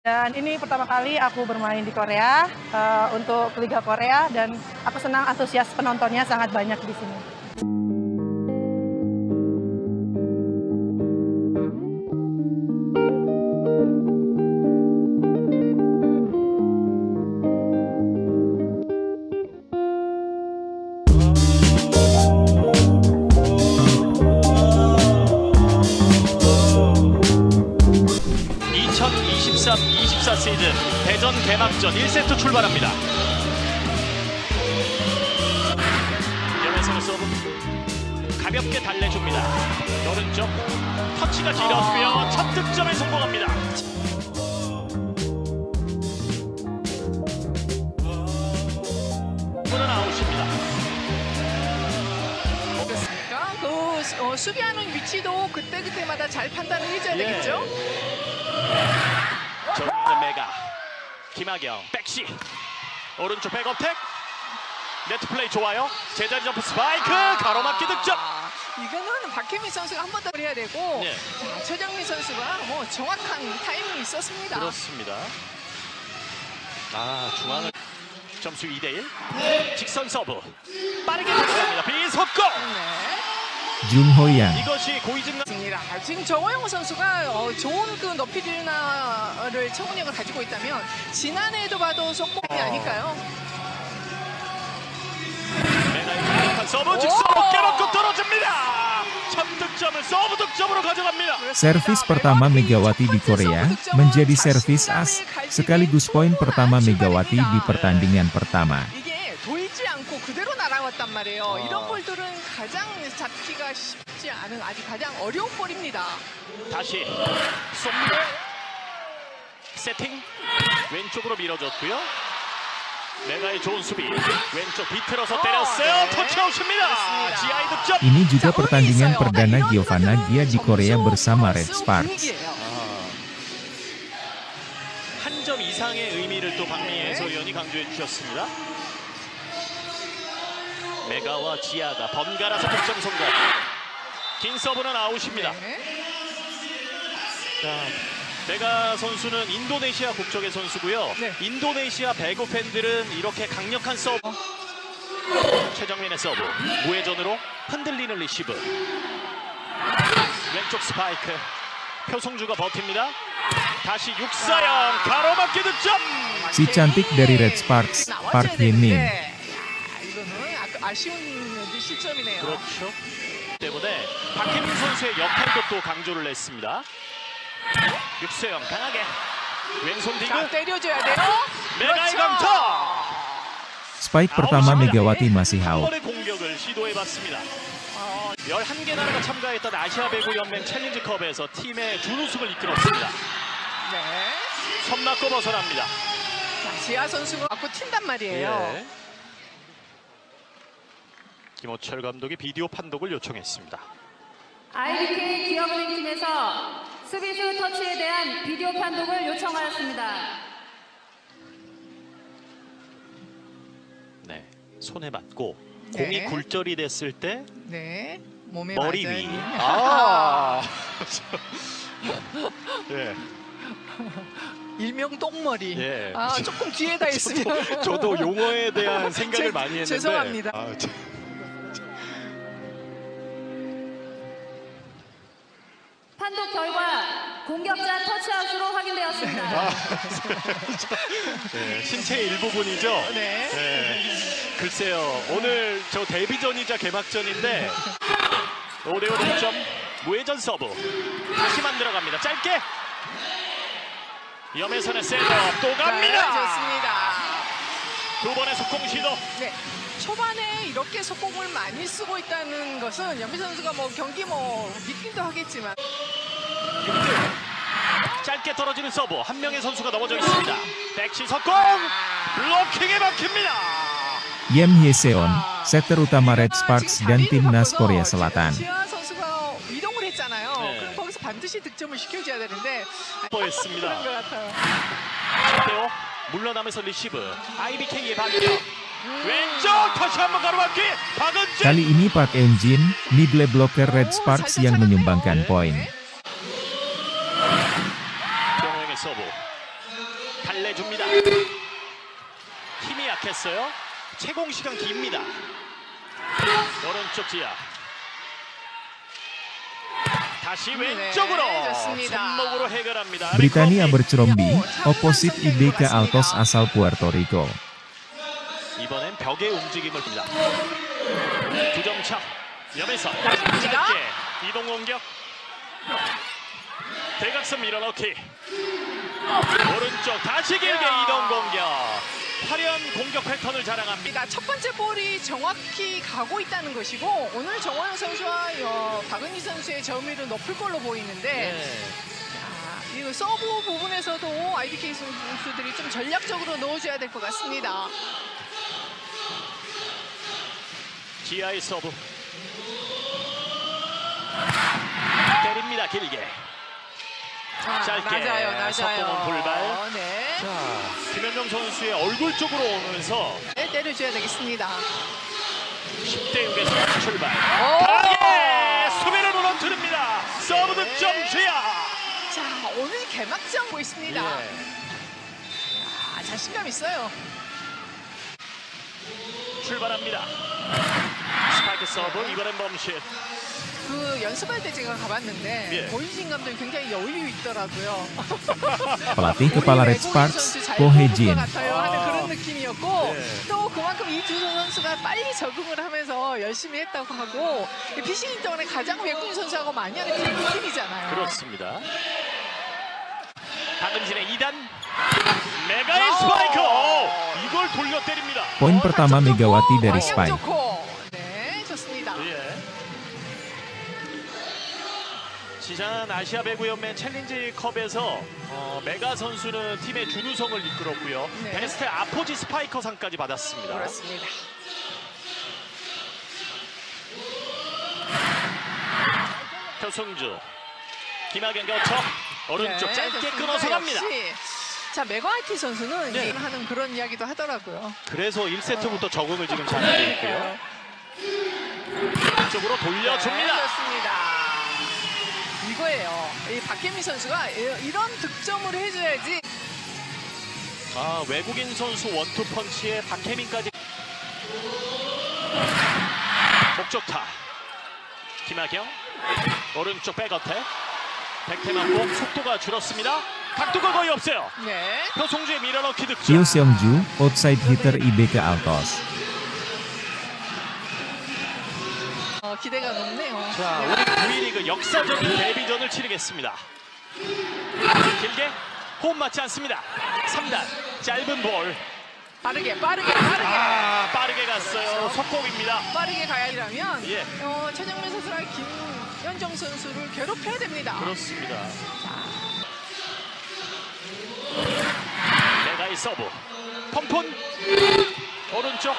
Dan ini pertama kali aku bermain di Korea untuk Liga Korea dan aku senang antusias penontonnya sangat banyak di sini. 시즌 대전 개막전 1세트 출발합니다. 염혜선의 서브 가볍게 달래줍니다. 오른쪽 터치가 길었고요. 첫 득점에 성공합니다. 분은 아웃입니다. 그 수비하는 위치도 그때그때마다 잘 판단을 해줘야 되겠죠? 정리는 메가 김하경 백시 오른쪽 백업택 네트 플레이 좋아요. 제자리 점프 스파이크 가로막기 득점. 이거는 박혜민 선수가 한 번 더 해야 되고 네. 자, 최정민 선수가 뭐 정확한 타이밍이 있었습니다. 그렇습니다. 중앙을 점수 2대1 직선 서브 빠르게 들어갑니다. 비속공. 네. 준호양. 이것이 고이즈가 지금 정호영 선수가 좋은 그 높이 드리나를 청운력을 가지고 있다면 지난해에도 봐도 속공이 아닐까요? 메가의 강력한 서브 직선 어깨 맞고 떨어집니다. 첫 득점을 서브 득점으로 가져갑니다. Servis pertama Megawati di Korea menjadi servis as, sekaligus poin pertama Megawati di pertandingan pertama. 이게 돌지 않고 그대로 날아왔단 말이에요. 이런 볼들은 가장 잡기가 쉽지 않은 아주 가장 어려운 볼입니다. 다시 쏩니다. 세팅 왼쪽으로 밀어줬고요. 메가의 좋은 수비 왼쪽 비틀어서 때렸어요. 터치아웃입니다. 지아이 득점. Ini juga pertandingan perdana Giovanna Gia di Korea bersama Red Sparks. 한 점 이상의 의미를 또 박미애 해설위원이 강조해 주셨습니다. 메가와 지아가 번갈아서 득점 성공. 긴 서브는 아웃입니다. 자, 메가 선수는 인도네시아 국적의 선수고요. 네. 인도네시아 배구 팬들은 이렇게 강력한 서브. 최정민의 서브 무회전으로 흔들리는 리시브. 왼쪽 스파이크 표성주가 버팁니다. 다시 육사영 가로막기 득점. Si cantik dari Red Sparks, Park Hye-min. 이거는 아쉬운 실점이네요. 그렇죠. 때문에 박혜민 선수의 역할도 또 강조를 했습니다. 육세영 강하게 왼손 디그 때려줘야 돼요. 메가의 그렇죠. 강타. Spike pertama Megawati masih 한 out. 번의 공격을 시도해봤습니다. 11개 나라가 참가했던 아시아 배구 연맹 챌린지컵에서 팀의 준우승을 이끌었습니다. 네. 섬 맞고 벗어납니다. 자, 지아 선수가 갖고 튄단 말이에요. 예. 김호철 감독이 비디오 판독을 요청했습니다. IBK 기업은행팀에서 수비수 터치에 대한 비디오 판독을 요청하였습니다. 네, 손에 맞고 네. 공이 굴절이 됐을 때 네. 몸에 머리 맞아야 위. 됩니다. 예. 일명 똥머리. 예. 조금 뒤에다 있으면. 저도 용어에 대한 생각을 많이 했는데. 죄송합니다. 판독 결과 공격자 터치아웃으로 확인되었습니다. 네, 신체의 일부분이죠. 네. 네. 글쎄요, 오늘 저 데뷔전이자 개막전인데 5대5 득점, 무회전 서브 다시 만들어갑니다. 짧게 염혜선의 셋업 또 갑니다. 좋습니다. 두 번의 속공 시도. 네. 초반에 이렇게 속공을 많이 쓰고 있다는 것은 연비 선수가 뭐 경기 믿기도 하겠지만 짧게 떨어지는 서브 한 명의 선수가 넘어져 있습니다. 백시 석공 블로킹에 막힙니다. Yem Hye-seon, setter utama Red Sparks dan Timnas Korea Selatan. 지아 선수가 이동을 했잖아요. 네. 그럼 거기서 반드시 득점을 시켜줘야 되는데 뻔했습니다. 그런 것 같아요. 10대5 물러나면서 리시브 IBK의 박경 왼쪽 다시 한번 가로막기 박은진. Kali ini Park Eun-jin, middle blocker Red Sparks yang menyumbangkan poin. 정호영의 서브 달래줍니다. 힘이 약했어요. 채공 시간 깁니다. 오른쪽 지하. 다시 왼쪽으로 좋습니다. 손목으로 해결합니다. Britania bercerombi, oposit IBK Altos asal Puerto Rico. 이번엔 벽의 움직임을 봅니다. 2점 차. 옆에서 다시 짧게 이동 공격. 대각선 밀어넣기. 오른쪽 다시 길게 이동 공격. 화려한 공격 패턴을 자랑합니다. 첫 번째 볼이 정확히 가고 있다는 것이고 오늘 정호영 선수와 박은희 선수의 점유율은 높을 걸로 보이는데 자, 이거 서브 부분에서도 IBK 선수들이 좀 전략적으로 넣어줘야 될 것 같습니다. 지하의 서브. 때립니다 길게. 짧게 맞아요. 석공은 불발. 네. 자, 김현정 선수의 얼굴 쪽으로 오면서 네, 때려줘야 되겠습니다. 10대 6에서 출발. 오! 강하게 수비를 무너뜨립니다. 서브 득점 지하. 자, 오늘 개막전 보있습니다. 자신감 있어요. 출발합니다. 스파이크 서브. 이번엔 범실. 그 연습할 때 제가 가봤는데 예. 고인진 감독이 굉장히 여유 있더라고요. Pelatih Kepala Red Sparks, Ko Hye-jin. 같아요 하는 그런 느낌이었고 네. 또 그만큼 이 두 선수가 빨리 적응을 하면서 열심히 했다고 하고 피싱 동안에 가장 외국인 선수하고 많이 하는 팀이잖아요. 그렇습니다. 박은진의 2단. 메가의 스파이크. 이걸 돌려 때립니다. Poin pertama Megawati dari 방향 Spike. 좋고. 네, 좋습니다. 예. 지난 아시아 배구 연맹 챌린지 컵에서 메가 선수는 팀의 준우승을 이끌었고요. 네. 베스트 아포지 스파이커상까지 받았습니다. 그렇습니다. 표승주. 김학연 거쳐 오른쪽 네, 짧게 좋습니다. 끊어서 갑니다. 역시. 자, 메가이티 선수는 네. 하는 그런 이야기도 하더라고요. 그래서 1세트부터 적응을 지금 잘하고 있고요. 이쪽으로 돌려줍니다. 네, 좋습니다. 이거예요. 이 박혜미 선수가 이런 득점을 해줘야지. 아, 외국인 선수 원투 펀치에 박혜민까지. 목적타. 김하경 오른쪽 백어택. 백태만 공 속도가 줄었습니다. 각도가 거의 없어요. 네. 표송주의 밀어넣기 득점. Chio Seongju, outside hitter IBK Altos. 기대가 높네요. 자, 우리 V리그 역사적인 데뷔전을 치르겠습니다. 길게 호흡 맞지 않습니다. 3단 짧은 볼. 빠르게. 빠르게 갔어요. 속공입니다. 빠르게 가야라면 예. 최정민 선수랑 김현정 선수를 괴롭혀야 됩니다. 그렇습니다. 메가의 서브. 펌폰 오른쪽.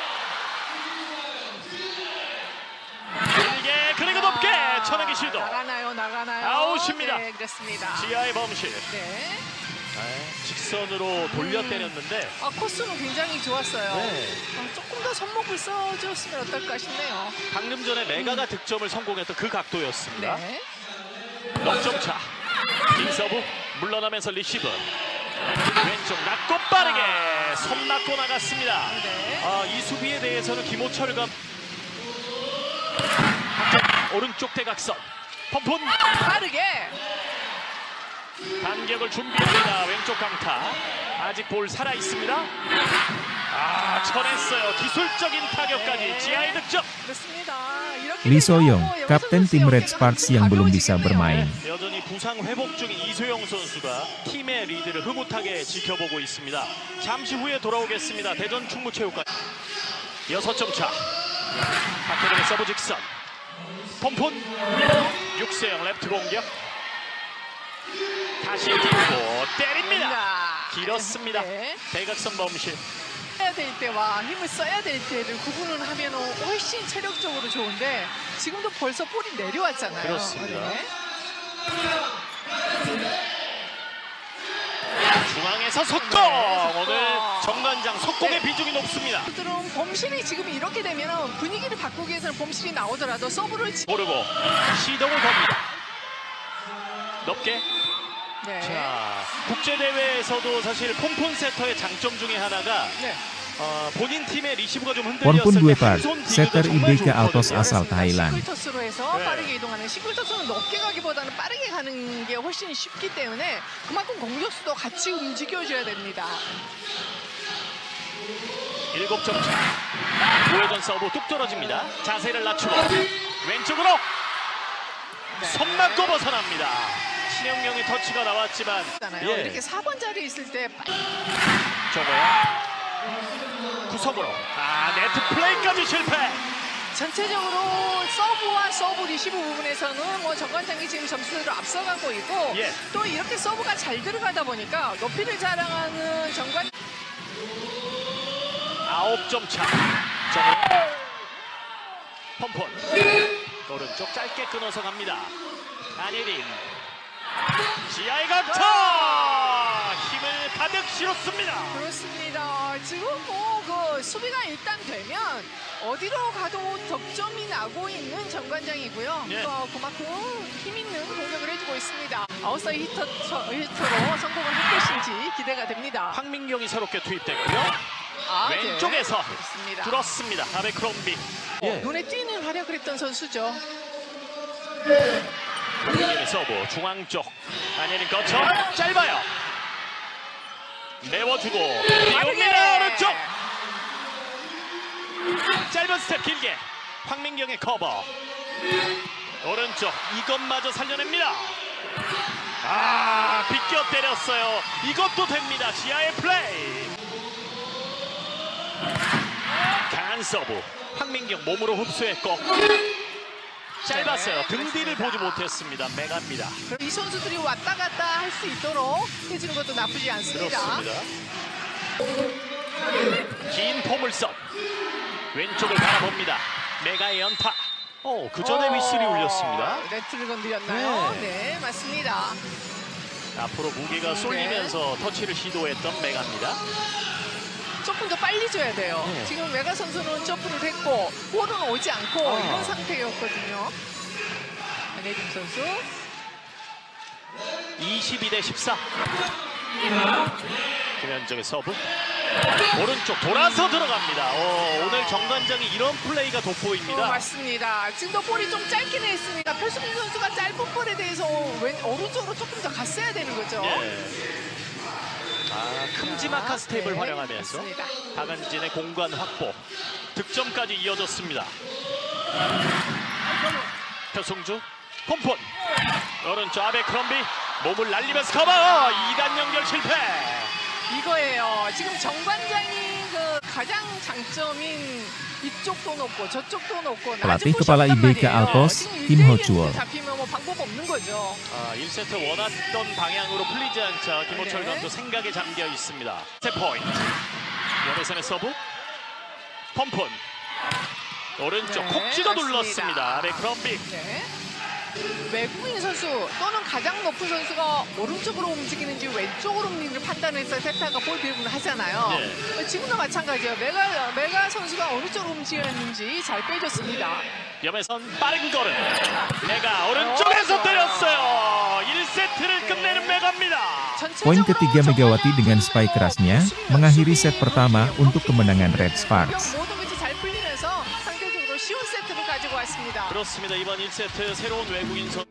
길게 그리고 높게 쳐내기 시도. 나가나요. 아웃입니다. 네, 그렇습니다. 지하의 범실. 네. 직선으로 돌려 때렸는데 코스는 굉장히 좋았어요. 네. 조금 더 손목을 써줬으면 어떨까 싶네요. 방금 전에 메가가 득점을 성공했던 그 각도였습니다. 네. 넉점차. 긴 서브 물러나면서 리시브. 왼쪽 낮고 빠르게 손 맞고 나갔습니다. 네. 이 수비에 대해서는 김호철과 오른쪽 대각선. 펌폰 빠르게. 반격을 준비합니다. 왼쪽 강타. 아직 볼 살아 있습니다. 쳐냈어요. 기술적인 타격까지. 네. 지하의 득점. 그렇습니다. 이렇게 Lee So-young, 되면 kapten tim Red Sparks yang belum bisa bermain. 여전히 부상 회복 중인 이소영 선수가 팀의 리드를 흐뭇하게 지켜보고 있습니다. 잠시 후에 돌아오겠습니다. 대전 충무체육관 6점 차. 박혜림의 서브 직선. pom폰. 육세영 랩트 공격. 다시 딛고 때립니다. 길었습니다. 네. 대각선 범실. 써야 될 때와 힘을 써야 될 때를 구분을 하면 훨씬 체력적으로 좋은데 지금도 벌써 볼이 내려왔잖아요. 그렇습니다. 중앙에서 속공! 네, 오늘 정관장 속공의 네. 비중이 높습니다. 들은 범실이 지금 이렇게 되면 분위기를 바꾸기 위해서는 범실이 나오더라도 서브를 모르고 시동을 겁니다. 높게 네. 자, 국제대회에서도 사실 폼폰 세터의 장점 중에 하나가 네. 본인 팀의 리시브가 좀 Ponpon 흔들렸을 due 때 part, 한손 setter 디그가 정말 IBK Altos 좋거든요. asal Thailand. 싱글토스로 해서 네. 빠르게 이동하는 싱글토스는 높게 가기보다는 빠르게 가는 게 훨씬 쉽기 때문에 그만큼 공격수도 같이 움직여줘야 됩니다. 7점 차. 우회전 서브 뚝 떨어집니다. 자세를 낮추고 왼쪽으로 손 맞고 벗어납니다. 신영영의 터치가 나왔지만 잖아요. 이렇게 4번 자리에 있을 때 저거야. 구석으로 네트 플레이까지 실패. 전체적으로 서브와 서브 리시브 부분에서는 뭐 정관장이 지금 점수를 앞서가고 있고 예. 또 이렇게 서브가 잘 들어가다 보니까 높이를 자랑하는 정관 9점 차. 정호. 펌펀. 오른쪽 짧게 끊어서 갑니다. 안예린. 지하의 강타. 힘을 가득 실었습니다. 그렇습니다. 지금 뭐 그 수비가 일단 되면 어디로 가도 득점이 나고 있는 정관장이고요. 예. 그만큼 힘 있는 공격을 해주고 있습니다. 아웃사이드 히터로 성공을 할 것인지 기대가 됩니다. 황민경이 새롭게 투입됐고요. 왼쪽에서 그렇습니다. 뚫었습니다. 아베크롬비. 눈에 띄는 활약을 했던 선수죠. 황민경의 서브 중앙 쪽. 안예린 거쳐 짧아요. 메워주고 비옵니다. 오른쪽. 짧은 스텝 길게. 황민경의 커버. 오른쪽 이것마저 살려냅니다. 비껴 때렸어요. 이것도 됩니다. 지하의 플레이. 강한 서브. 황민경 몸으로 흡수했고 짧았어요. 등 뒤를 보지 못했습니다. 메가입니다. 그럼 이 선수들이 왔다 갔다 할 수 있도록 해주는 것도 나쁘지 않습니다. 그렇습니다. 긴 포물선. 왼쪽을 바라봅니다. 메가의 연타. 그 전에 휘슬이 울렸습니다. 네트를 건드렸나요? 네. 네, 맞습니다. 앞으로 무게가 쏠리면서 터치를 시도했던 메가입니다. 조금 더 빨리 줘야 돼요. 네. 지금 메가 선수는 점프를 했고 볼은 오지 않고 이런 상태였거든요. 안혜림 선수. 22대 14. 김현정의 서브. 오른쪽 돌아서 들어갑니다. 오늘 정관장이 이런 플레이가 돋보입니다. 맞습니다. 지금도 볼이 좀 짧긴 했습니다. 표수빈 선수가 짧은 볼에 대해서 오른쪽으로 조금 더 갔어야 되는 거죠. 큼지막한 스텝을 네, 활용하면서 맞습니다. 박은진의 공간 확보. 득점까지 이어졌습니다. 표승주 폼폰. 오른쪽 아베크롬비 몸을 날리면서 커버. 2단 연결 실패. 이거예요. 지금 정관장이 그 가장 장점인 이쪽도 높고 저쪽도 높고 Pelatih Kepala IBK Altos, Kim Ho-chul. 잡히면 뭐 방법 없는 거죠. 1세트 원했던 방향으로 풀리지 않자 김호철 네. 감독 생각에 잠겨 있습니다. 세 포인트. 연회선의 서브. 펌폰. 오른쪽 네, 콕 찍어 맞습니다. 눌렀습니다. 아베크롬비. 네. 외국인 선수 또는 가장 높은 선수가 오른쪽으로 움직이는지 왼쪽으로 움직이는지 판단해서 세타가 볼 배분을 하잖아요. 네. 지금도 마찬가지예요. 메가 선수가 어느 쪽으로 움직였는지 잘 빼줬습니다. 염혜선 빠른 걸음. 메가 오른쪽에서 때렸어요. 1세트를 끝내는 메가입니다. Poin ketiga Megawati dengan spike kerasnya, mengakhiri set pertama untuk kemenangan Red Sparks. 모든 것이 잘 풀리면서 상대적으로 쉬운 세트를 가지고 왔습니다. 그렇습니다. 이번 1세트 새로운 외국인 선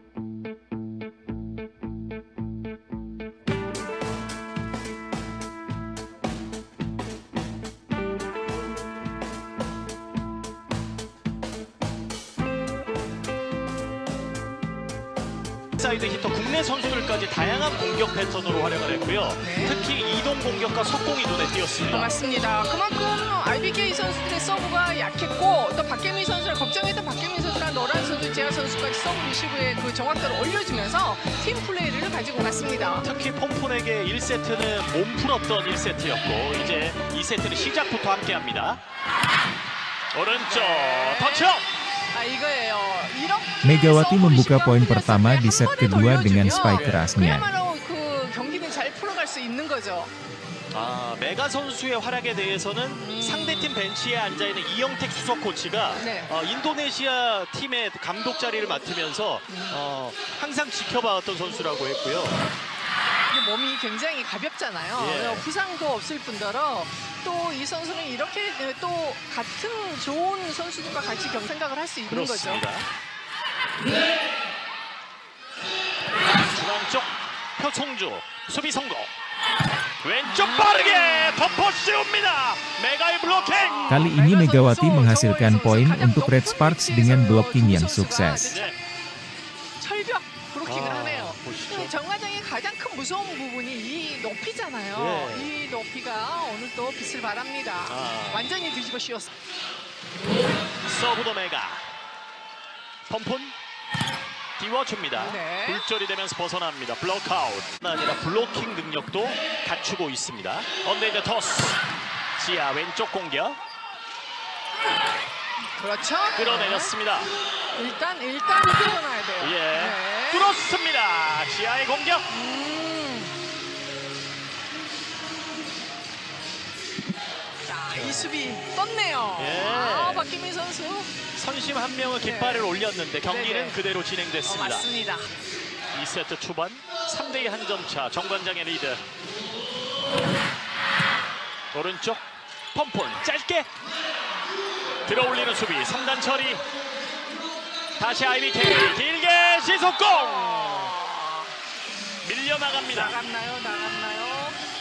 사이드 히터 국내 선수들까지 다양한 공격 패턴으로 활용을 했고요. 네. 특히 이동 공격과 속공이 눈에 띄었습니다. 맞습니다. 그만큼 IBK 선수들의 서브가 약했고 또 박계민 선수를 걱정했던 박계민 선수랑 노란 선수, 재하 선수까지 서브 리시브의 그 정확도를 올려주면서 팀 플레이를 가지고 갔습니다. 특히 폼폰에게 1세트는 몸 풀었던 1세트였고 이제 2세트는 시작부터 함께합니다. 오른쪽 터치업. 이거예요. Megawati membuka poin pertama di set kedua dengan spike kerasnya. 그야말로 그 경기는 잘 풀어갈 수 있는 거죠. 메가 선수의 활약에 대해서는 상대팀 벤치에 앉아있는 이영택 수석 코치가 네. 인도네시아 팀의 감독 자리를 맡으면서 항상 지켜봐왔던 선수라고 했고요. 근데 몸이 굉장히 가볍잖아요. 예. 부상도 없을 뿐더러 또 이 선수는 이렇게 또 같은 좋은 선수들과 같이 생각을 할 수 있는 그렇습니다. 거죠. 중앙 쪽 표송주 수비 성공. 왼쪽 빠르게 덮어 씌웁니다. 메가의 블로킹. Kali ini Megawati menghasilkan poin untuk Red Sparks dengan blocking yang sukses. 네. 철벽 브로킹을 하네요. 보시죠. 정관장의 가장 큰 무서운 부분이 이 높이잖아요. 예. 이 높이가 오늘 또 빛을 발합니다. 완전히 뒤집어 씌웠어. 서브도 메가. 펌푼 띄워줍니다. 네. 굴절이 되면서 벗어납니다. 블록아웃. 아니라 블로킹 능력도 갖추고 있습니다. 언데이드 토스. 지하 왼쪽 공격. 그렇죠. 끌어내렸습니다. 일단 끌어놔야 돼요. 예. 네. 뚫었습니다. 지하의 공격. 자, 이 수비 떴네요. 예. 박기민 선수. 선심 한 명은 깃발을 올렸는데 경기는 네네. 그대로 진행됐습니다. 맞습니다. 2세트 초반 3대2 한 점 차 정관장의 리드. 오른쪽 펌폰 짧게 들어올리는 수비 3단 처리. 다시 IBK 길게 시속공 밀려나갑니다. 나갔나요?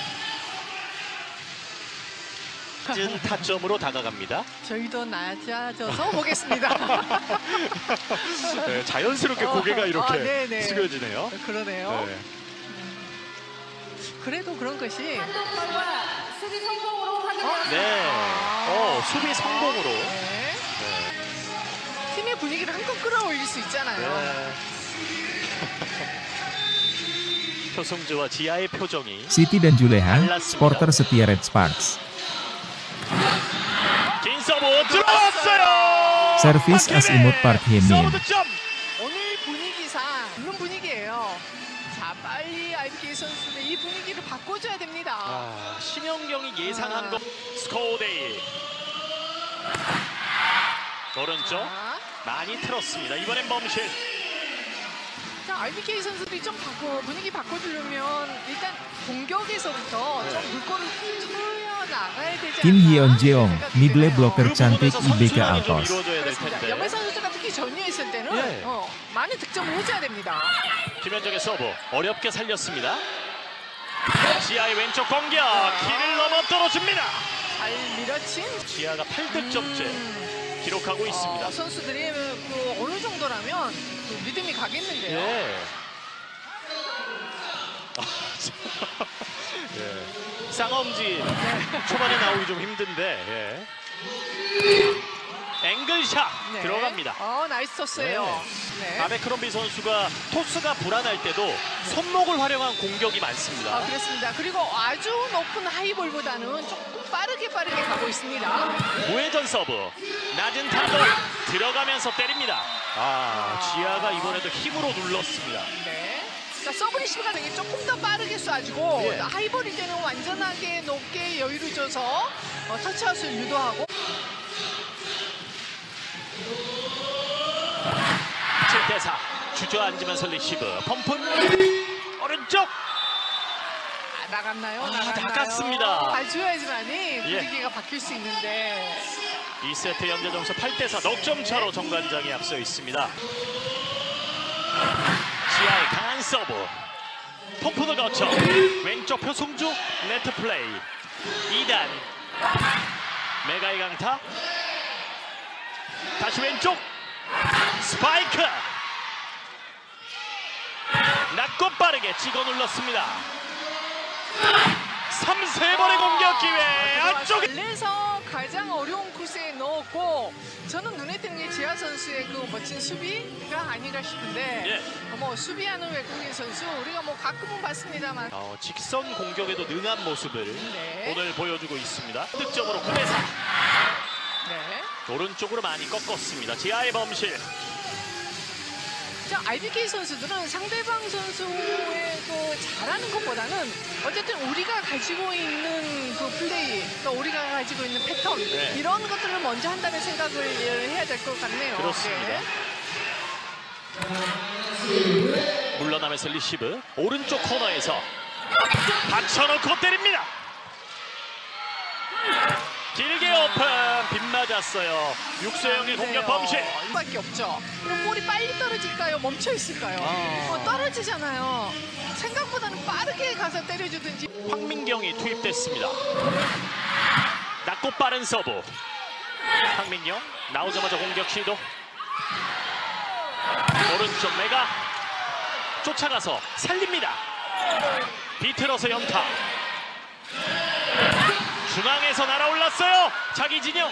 늦은 타점으로 다가갑니다. 저희도 낮아져서 보겠습니다. 네, 자연스럽게 고개가 이렇게 네네. 숙여지네요. 그러네요. 네. 그래도 그런 것이 판독 결과 수비 성공으로 확인되었습니다. 네. 수비 성공으로. 네. 팀의 분위기를 한껏 끌어올릴 수 있잖아요. 네. 표승주와 지하의 표정이 Siti dan Juleha, supporter setia Red Sparks. 긴 서브 들어왔어요. Servis as Imut Park 서브 Hye-min. 득점. 오늘 분위기상 이런 분위기예요. 자, 빨리 IBK 선수들 이 분위기를 바꿔줘야 됩니다. 신영경이 예상한 것. 스코어데이. 오른쪽 자, 많이 틀었습니다. 이번엔 범실. 자, IBK 선수들이 좀 분위기 바꿔주려면 일단 공격에서부터 좀 물꼬를 틀어 나가야 되지 Kim 않나 Hyeon-jeong, 생각이 middle 드네요. blocker cantik 부분에서 IBK 선순환이 좀 Altos. 이루어져야 될 그렇습니다. 텐데. 염혜 선수가 특히 전유했을 때는 예. 많은 득점을 해줘야 됩니다. 김현정의 서브 어렵게 살렸습니다. 지하의 왼쪽 공격 길을 넘어 떨어집니다. 잘 밀어친 지하가 8득점째 기록하고 있습니다. 선수들이 그 어느 정도라면 그 믿음이 가겠는데요. 예. 예. 쌍엄지 초반에 나오기 좀 힘든데 앵글샷 네. 들어갑니다. 나이스 토스예요. 네. 아베크롬비 선수가 토스가 불안할 때도 손목을 활용한 공격이 많습니다. 그렇습니다. 그리고 아주 높은 하이볼보다는 조금 빠르게 가고 있습니다. 우회전 서브 낮은 탄도 들어가면서 때립니다. 지하가 이번에도 힘으로 눌렀습니다. 네. 자, 서브 리시브가 되게 조금 더 빠르게 쏴주고 예. 하이볼일 때는 완전하게 높게 여유를 줘서 터치아웃을 유도하고 7대4 주저앉으면서 리시브 펌푼 오른쪽 나갔나요? 나갔습니다. 봐줘야지만이 분위기가 바뀔 수 있는데 2세트 현재 점수 8대4 넉점 차로 정관장이 앞서 있습니다. 지하의 강한 서브 펌프도 거쳐 왼쪽 표승주 네트 플레이 2단 메가의 강타 다시 왼쪽 스파이크 낮고 빠르게 찍어 눌렀습니다. 3-3번의 공격 기회 안쪽에 달래서 가장 어려운 코스에 넣었고 저는 눈에 띄는 게 지하 선수의 그 멋진 수비가 아닌가 싶은데 뭐 수비하는 외국인 선수 우리가 뭐 가끔은 봤습니다만 직선 공격에도 능한 모습을 네. 오늘 보여주고 있습니다. 득점으로 9대4 네. 오른쪽으로 많이 꺾었습니다. 지하의 범실 자, IBK 선수들은 상대방 선수의 그 잘하는 것보다는 어쨌든 우리가 가지고 있는 그 플레이, 또 우리가 가지고 있는 패턴 네. 이런 것들을 먼저 한다는 생각을 해야 될 것 같네요. 그렇습니다. 네. 물러나면서 리시브 오른쪽 코너에서 받쳐놓고 때립니다. 길게 오픈 빗맞았어요. 육소영의 공격 범실. 밖에 없죠. 그럼 볼이 빨리 떨어질까요? 멈춰 있을까요? 떨어지잖아요. 생각보다는 빠르게 가서 때려주든지. 황민경이 투입됐습니다. 낮고 빠른 서브. 황민경 나오자마자 공격 시도. 오른쪽 메가 쫓아가서 살립니다. 비틀어서 연타. 중앙에서 날아올랐어요. 자기 진영.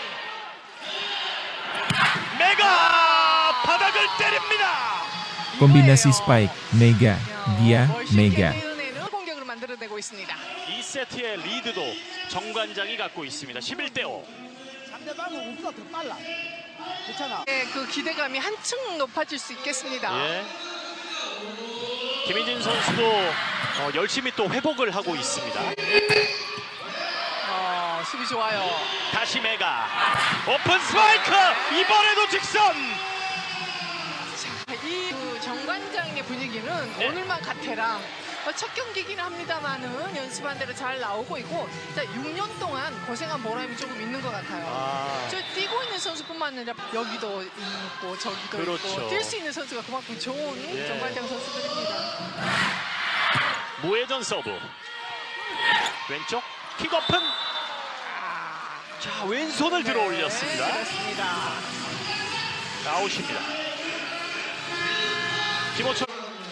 메가 바닥을 때립니다. Kombinasi spike, Mega, Gia, Mega. 멋있게 공격으로 만들어내고 있습니다. 2세트의 리드도 정관장이 갖고 있습니다. 11대5. 상대방은 우리가 더 빨라. 그렇잖아. 네, 그 기대감이 한층 높아질 수 있겠습니다. 예. 김희진 선수도 열심히 또 회복을 하고 있습니다. 수비 좋아요. 다시 메가 오픈 스파이크. 이번에도 직선. 이 정관장의 분위기는 네. 오늘만 같애랑 첫 경기긴 합니다만은 연습한 대로 잘 나오고 있고 6년 동안 고생한 보람이 조금 있는 것 같아요. 저 뛰고 있는 선수뿐만 아니라 여기도 있고 저기도 그렇죠. 있고 뛸 수 있는 선수가 그만큼 좋은 예. 정관장 선수들입니다. 무회전 서브. 왼쪽 킥오픈. 자, 왼손을 들어 올렸습니다. 네, 그렇습니다. 아웃입니다. 김호철.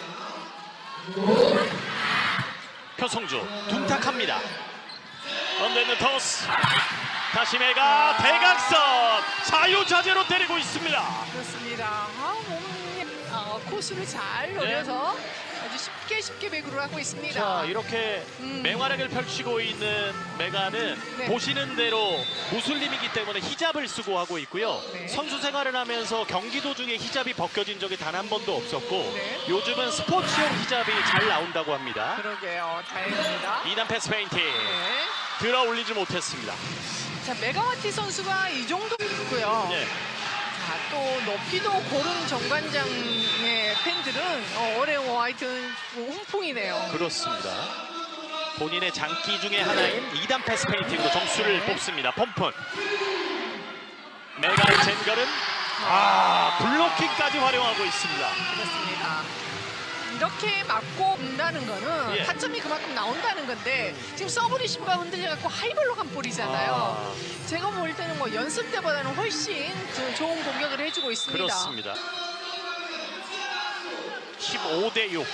표성주 둔탁합니다. 언더핸드 토스. 다시 메가 대각선 자유자재로 때리고 있습니다. 그렇습니다. 코스를 잘 노려서 아주 쉽게 배구를 하고 있습니다. 자, 이렇게 맹활약을 펼치고 있는 메가는 네. 보시는 대로 무슬림이기 때문에 히잡을 쓰고 하고 있고요. 네. 선수 생활을 하면서 경기 도중에 히잡이 벗겨진 적이 단 한 번도 없었고 네. 요즘은 스포츠용 히잡이 잘 나온다고 합니다. 그러게요. 다행입니다. 2단 패스 페인팅. 네. 들어 올리지 못했습니다. 자, 메가와티 선수가 이 정도 있고요. 네. 자, 또 높이도 고른 정관장의 팬들은 올해 하여튼 훈풍이네요. 그렇습니다. 본인의 장기 중에 하나인 2단 패스 페인팅으로 점수를 네. 뽑습니다. 펌펀. 메가의 젠걸은 블로킹까지 활용하고 있습니다. 그렇습니다. 이렇게 맞고 온다는 거는 예. 타점이 그만큼 나온다는 건데 지금 서브 리시브가 흔들려갖고 하이볼로 간 볼이잖아요. 제가 볼 때는 뭐 연습 때보다는 훨씬 좋은 공격을 해주고 있습니다. 그렇습니다. 15대6.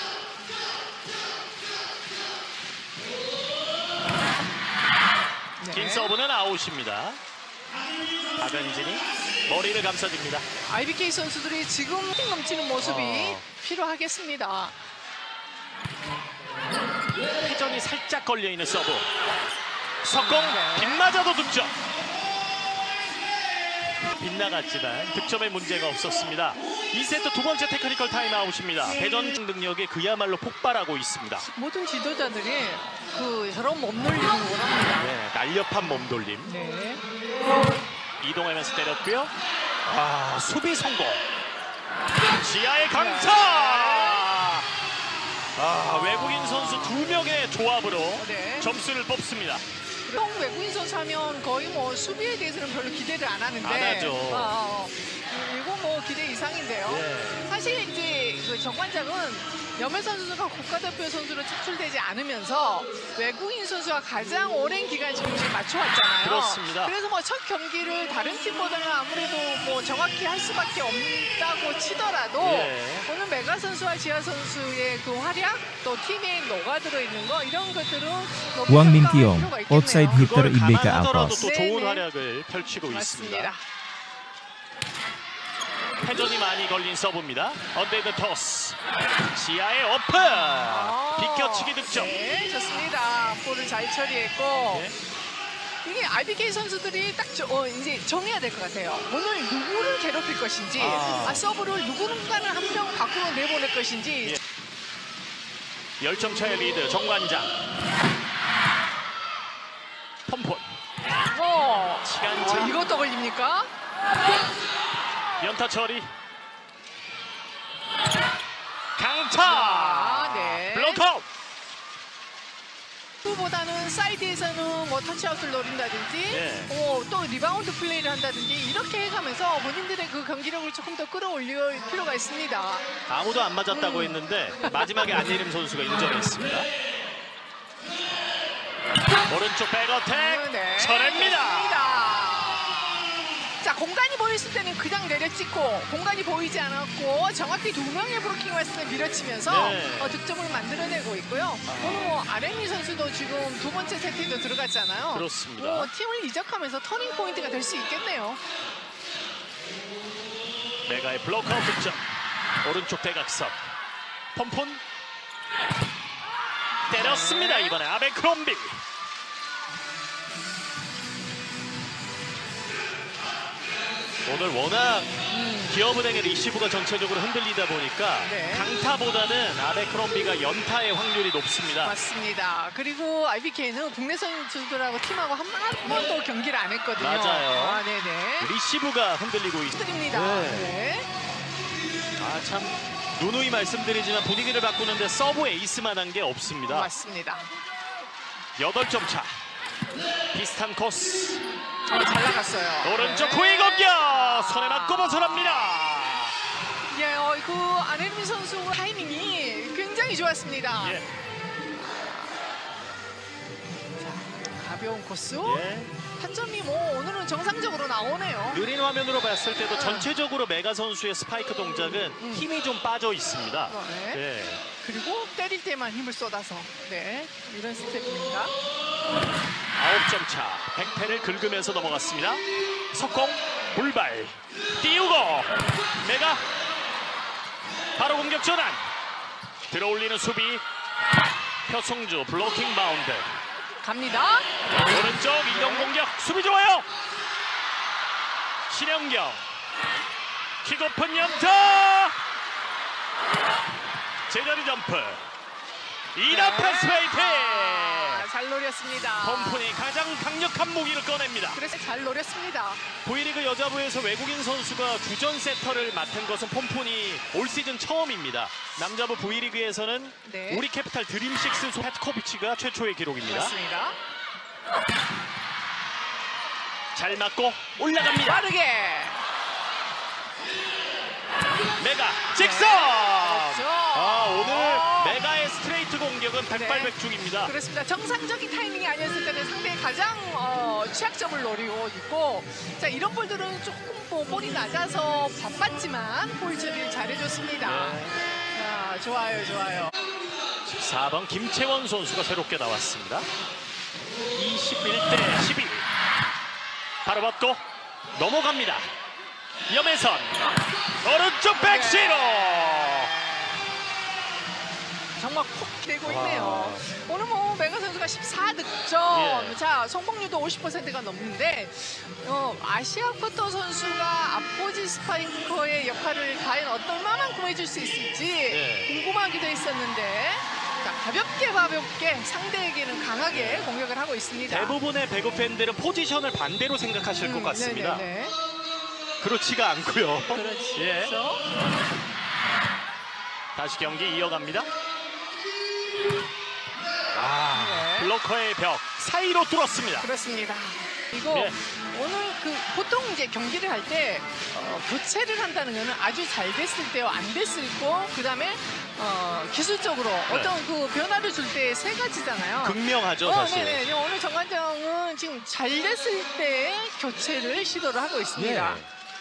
네. 긴 서브는 아웃입니다. 박은진이 머리를 감싸줍니다. IBK 선수들이 지금 힘 넘치는 모습이 필요하겠습니다. 회전이 살짝 걸려있는 서브. 석공 빗맞아도 득점. 빗나갔지만 득점에 문제가 없었습니다. 2세트 두 번째 테크니컬 타임아웃입니다. 대전 능력이 그야말로 폭발하고 있습니다. 모든 지도자들이 저런 몸놀림을 원합니다. 네, 날렵한 몸돌림. 네. 이동하면서 때렸고요. 수비 성공. 지하의 강타. 외국인 선수 2명의 조합으로 네. 점수를 뽑습니다. 보통 외국인 선수 하면 거의 뭐 수비에 대해서는 별로 기대를 안 하는데 안 하죠. 이거 뭐 기대 이상인데요. 예. 사실 이제 그 정관장은 염혜 선수가 국가대표 선수로 축출되지 않으면서 외국인 선수와 가장 오랜 기간 지금 맞춰왔잖아요. 그렇습니다. 그래서 뭐 첫 경기를 다른 팀보다는 아무래도 뭐 정확히 할 수밖에 없다고 치더라도 예. 오늘 메가 선수와 지하 선수의 그 활약 또 팀에 녹아들어 있는 거 이런 것들은 너무 Wang Min 평가할 Kiong, 필요가 있겠네요. outside hitter 그걸 IBK 감안하더라도 Altos. 또 네, 좋은 네. 활약을 펼치고 있습니다. 맞습니다. 회전이 많이 걸린 서브입니다. 언데드 토스. 지하의 오픈. 비껴치기 득점. 네, 좋습니다. 볼을 잘 처리했고 네. 이게 IBK 선수들이 딱 이제 정해야 될 것 같아요. 오늘 누구를 괴롭힐 것인지, 서브를 누군가를 한 명 밖으로 내보낼 것인지. 예. 10점 차의 리드 정관장. 펌폰. 시간 차. 이것도 걸립니까? 연타 처리. 강타. 네. 블록아웃. 보다는 사이드에서는 뭐 터치아웃을 노린다든지 네. 또 리바운드 플레이를 한다든지 이렇게 해가면서 본인들의 그 경기력을 조금 더 끌어올릴 필요가 있습니다. 아무도 안 맞았다고 했는데 마지막에 안예림 선수가 인정했습니다. 오른쪽 백어택 네. 쳐냅니다. 자, 공간이 보였을 때는 그냥 내려찍고 공간이 보이지 않았고 정확히 두 명의 브로킹 왔을 때 밀어치면서 네. 득점을 만들어내고 있고요. 오늘 뭐 아레미 선수도 지금 두 번째 세트에도 들어갔잖아요. 그렇습니다. 팀을 이적하면서 터닝 포인트가 될 수 있겠네요. 메가의 블록아웃 득점. 오른쪽 대각선. 펌폰 때렸습니다. 이번에 아베크롬비. 오늘 워낙 기업은행의 리시브가 전체적으로 흔들리다 보니까 네. 강타보다는 아베크롬비가 연타의 확률이 높습니다. 맞습니다. 그리고 IBK는 국내 선수들하고 팀하고 한 번도 경기를 안 했거든요. 맞아요. 네네. 리시브가 흔들리고 있습니다. 드립니다. 네. 네. 아, 참 누누이 말씀드리지만 분위기를 바꾸는데 서브 에이스만 한 게 없습니다. 맞습니다. 8점 차. 비슷한 코스. 잘 나갔어요. 오른쪽 네. 후위 공격. 손에 맞고 벗어납니다. 예, 그 안혜림 선수 타이밍이 굉장히 좋았습니다. 예. 가벼운 코스. 예. 타점이 뭐 오늘은 정상적으로 나오네요. 느린 화면으로 봤을 때도 전체적으로 메가 선수의 스파이크 동작은 힘이 좀 빠져 있습니다. 네. 네. 그리고 때릴 때만 힘을 쏟아서 네, 이런 스텝입니다. 9점 차. 백패를 긁으면서 넘어갔습니다. 석공, 불발, 띄우고 메가 바로 공격 전환. 들어올리는 수비. 표성주 블로킹 바운드. 갑니다. 오른쪽 이동 공격. 수비 좋아요. 신영경. 킥오픈 연타. 제자리 점프. 2단 패스 페이트. 잘 노렸습니다. 펌폰이 가장 강력한 무기를 꺼냅니다. 그래서 잘 노렸습니다. V리그 여자부에서 외국인 선수가 주전 세터를 맡은 것은 폼폰이 올 시즌 처음입니다. 남자부 V리그에서는 네. 우리 캐피탈 드림식스 페트코비치가 최초의 기록입니다. 맞습니다. 잘 맞고 올라갑니다. 빠르게. 메가 직선! 그렇죠. 오늘 메가의 스트레이트 공격은 백발백중입니다. 그렇습니다. 정상적인 타이밍이 아니었을 때는 상대의 가장 취약점을 노리고 있고, 자, 이런 볼들은 조금 뭐 볼이 낮아서 바빴지만 볼 처리를 잘해줬습니다. 네. 자, 좋아요, 좋아요. 14번 김채원 선수가 새롭게 나왔습니다. 21대 12. 바로 받고 넘어갑니다. 염혜선 오른쪽 백시로. 정말 콕 되고 있네요. 오늘 뭐 메가 선수가 14득점. 예. 자, 성공률도 50%가 넘는데 아시아 쿼터 선수가 앞포지 스파이커의 역할을 과연 어떤 만큼 해줄 수 있을지 예. 궁금하기도 했었는데, 자, 가볍게 상대에게는 강하게 공격을 하고 있습니다. 대부분의 배구 팬들은 포지션을 반대로 생각하실 것 같습니다. 네네네. 그렇지가 않고요. 그렇지. 예. 그래서 다시 경기 이어갑니다. 네. 블로커의 벽 사이로 뚫었습니다. 그렇습니다. 이거 네. 오늘 보통 이제 경기를 할 때 교체를 한다는 거는 아주 잘 됐을 때요, 안 됐을 거, 그다음에 기술적으로 어떤 그 변화를 줄 때 세 가지잖아요. 극명하죠, 사실. 네네. 오늘 정관장은 지금 잘 됐을 때 교체를 시도를 하고 있습니다.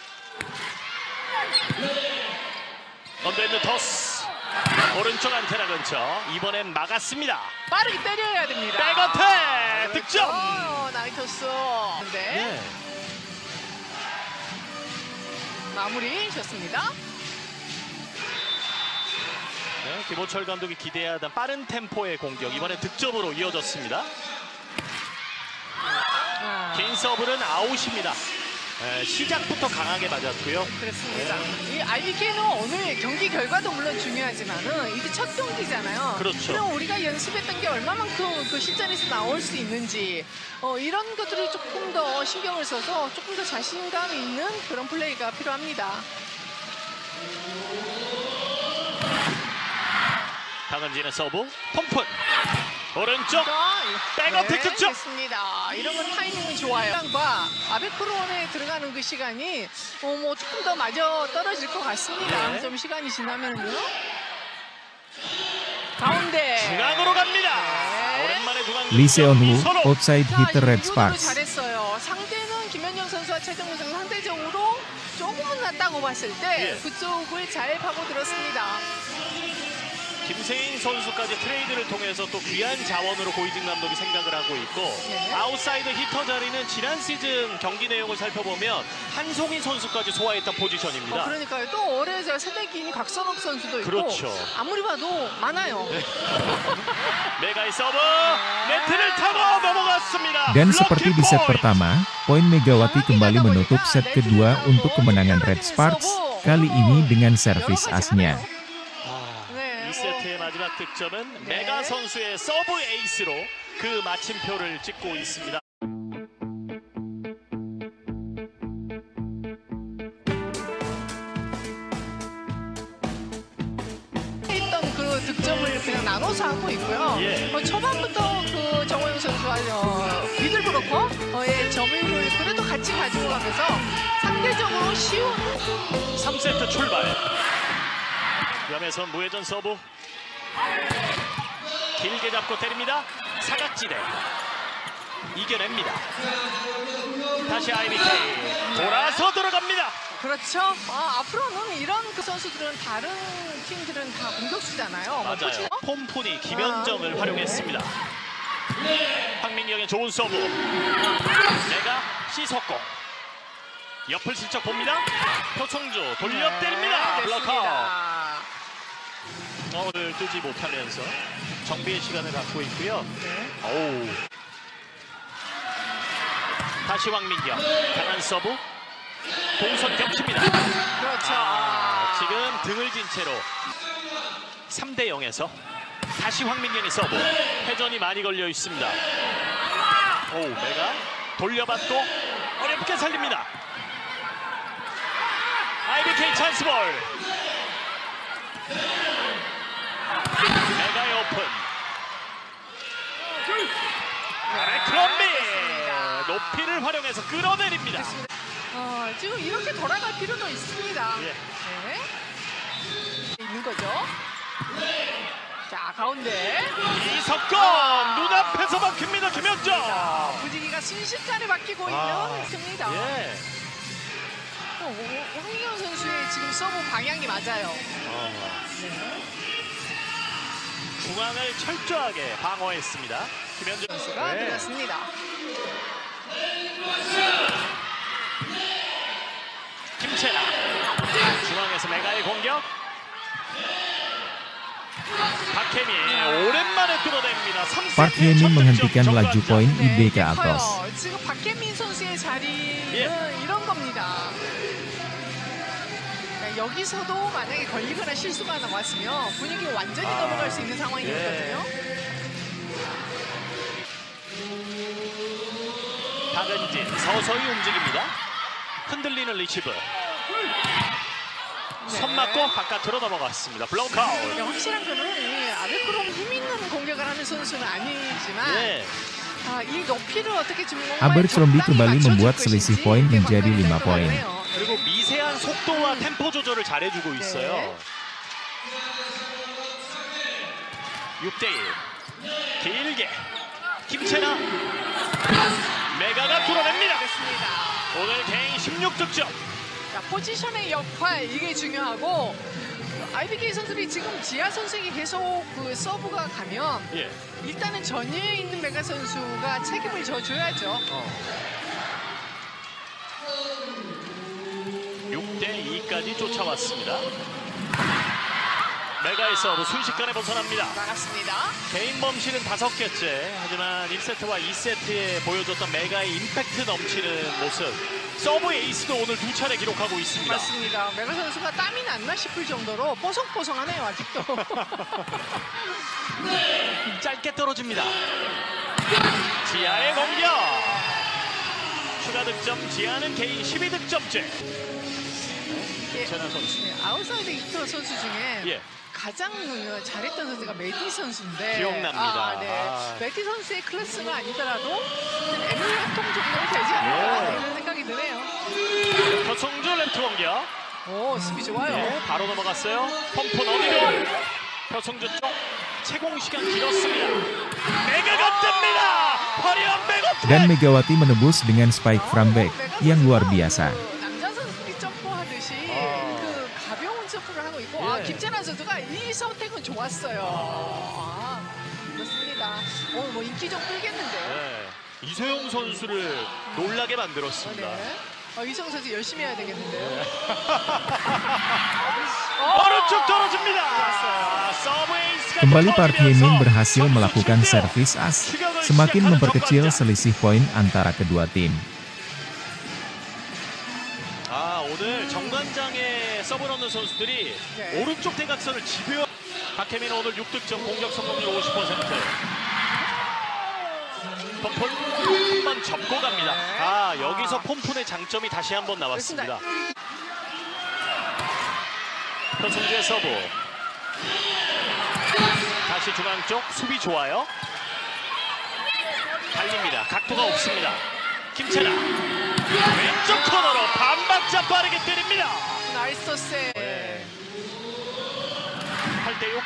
언더핸드 토스. 오른쪽 안테나 근처. 이번엔 막았습니다. 빠르게 때려야 됩니다. 백어택 득점. 나이토스. 근데 네. 마무리 좋습니다. 네, 김호철 감독이 기대하던 빠른 템포의 공격. 이번에 득점으로 이어졌습니다. 긴 서브는 아웃입니다. 시작부터 강하게 맞았고요. 그렇습니다. 이 IBK는 오늘 경기 결과도 물론 중요하지만은 이제 첫 경기잖아요. 그렇죠. 그럼 우리가 연습했던 게 얼마만큼 그 실전에서 나올 수 있는지 이런 것들을 조금 더 신경을 써서 조금 더 자신감 있는 그런 플레이가 필요합니다. 박은진의 서브 펌프 오른쪽 백업 득점. 됐습니다. 이런 건 타이밍이 좋아요. 과 아베크론에 들어가는 그 시간이 뭐 조금 더 맞아 떨어질 것 같습니다. 네. 좀 시간이 지나면요. 가운데 중앙으로 갑니다. 네. 오랜만에 중앙 Lee Seon-woo, 서로. outside hitter Red 이분으로 Sparks. 잘했어요. 상대는 김현정 선수와 최정우 선수 상대적으로 조금은 낫다고 봤을 때 예. 그쪽을 잘 파고들었습니다. 김세인 선수까지 트레이드를 통해서 또 귀한 자원으로 고이진 감독이 생각을 하고 있고 네. 아웃사이드 히터 자리는 지난 시즌 경기 내용을 살펴보면 한송희 선수까지 소화했던 포지션입니다. 그러니까요. 또 올해 저 세대기인 곽선옥 선수도 있고 그렇죠. 아무리 봐도 많아요. 메가의 서브 네트를 타고 넘어갔습니다. Dan seperti di set pertama, poin Megawati kembali menutup set kedua untuk kemenangan Red Sparks, kali ini dengan servis asnya. 2세트의 마지막 득점은 메가 선수의 서브 에이스로 그 마침표를 찍고 있습니다. 했던 그 득점을 그냥 나눠서 하고 있고요. 예. 초반부터 그 정호영 선수와 미들브로커의 점유율을 그래도 같이 가지고 가면서 상대적으로 쉬운 3세트 출발. 위험에선 무회전 서브. 길게 잡고 때립니다. 사각지대. 이겨냅니다. 다시 IBK. 돌아서 들어갑니다. 그렇죠. 앞으로는 이런 그 선수들은 다른 팀들은 다 공격수잖아요. 맞아요. 폼푼이 김현정을 활용했습니다. 황민경의 좋은 서브. 내가 씻었고 옆을 슬쩍 봅니다. 표성주 돌려 때립니다. 블록아웃. 오늘 뜨지 못하면서 정비의 시간을 갖고 있고요. 오우. 다시 황민경. 강한 서브. 동선 겹칩니다. 그렇죠. 지금 등을 진 채로 3대 0에서 다시 황민경이 서브. 회전이 많이 걸려 있습니다. 오, 메가 돌려받고 어렵게 살립니다. IBK 찬스볼. 메가의 오픈. 크롬비 높이를 활용해서 끌어내립니다. 지금 이렇게 돌아갈 필요도 있습니다. 예. 네. 있는 거죠. 자, 가운데. 이석권 눈앞에서 막힙니다. 김현정. 분위기가 순식간에 바뀌고 있는 습니다. 예. 황민경 선수의 지금 서브 방향이 맞아요. 중앙을 철저하게 방어했습니다. 김현정 선수가 들어갔습니다. 김채나 중앙에서 메가의 공격. 박혜민 오랜만에 뚫어냅니다. Park Hye-min menghentikan laju poin IBK Atos. 지금 박혜민 선수의 자리는 이런 겁니다. 여기서도 만약에 걸리거나 실수가 나왔으면 분위기 완전히 넘어갈 수 있는 상황이거든요. 박은진 서서히 움직입니다. 흔들리는 리시브. 손 맞고 바깥으로 넘어갔습니다. 블록아웃. 확실한 거는 이 아베크롬 힘 있는 공격을 하는 선수는 아니지만 이 높이를 어떻게 좀 Abercrombie kembali membuat selisih poin menjadi 5 poin. 그리고 미세한 속도와 템포 조절을 잘해주고 있어요. 6대1 길게 김채나 메가가 뚫어냅니다. 오늘 개인 16득점. 자, 포지션의 역할 이게 중요하고 IBK 선수들이 지금 지하 선수에게 계속 그 서브가 가면 일단은 전위에 있는 메가 선수가 책임을 져줘야죠. 6대2까지 쫓아왔습니다. 메가의 서브 순식간에 벗어납니다. 나갔습니다. 개인 범실은 5개째. 하지만 1세트와 2세트에 보여줬던 메가의 임팩트 넘치는 모습 서브 에이스도 오늘 2차례 기록하고 있습니다. 맞습니다. 메가 선수가 땀이 났나 싶을 정도로 뽀송뽀송하네요, 아직도. 짧게 떨어집니다. 지아의 공격. 추가 득점 지아는 개인 12득점째. 전현 선수. 네, 아웃사이드 히터 선수 중에 예. 가장 잘했던 선수가 메디 선수인데 기억납니다. 네. 메디 선수의 클래스가 아니더라도 에밀리 활동 정도는 되지 않을까 이런 생각이 드네요. 표성주 랩트 공격. 오, 수비 좋아요. 네, 바로 넘어갔어요. 펌프 어디로? 표성주 쪽 채공 시간 길었습니다. 메가가 뜹니다. 화려한 메가택. Dan Megawati menebus dengan spike from back yang luar biasa. 남자 선수들이 점프하듯이 그 가벼운 점프를 하고 있고 예. 김재란 선수가 이 선택은 좋았어요. 그렇습니다. 뭐 인기 좀 끌겠는데요. 네, 이소영 선수를 놀라게 만들었습니다. 네. 이성 선수 열심히 해야 되겠는데요. 오른쪽 떨어집니다. 서브 에이스가 Kembali Park Hye-min berhasil melakukan servis as, semakin memperkecil selisih poin antara kedua tim. 오늘 정관장의 서브 넣는 선수들이 네. 오른쪽 대각선을 지배해. 박혜민 오늘 6득점, 공격 성공률 50%. 폼폰 한번 접고 갑니다. 여기서 폼폰의 장점이 다시 한번 나왔습니다. 표성주의 서브. 다시 중앙 쪽 수비 좋아요. 달립니다. 각도가 없습니다. 김채나 왼쪽 코너로 반박자 빠르게 때립니다. 나이스 토스. 8대6.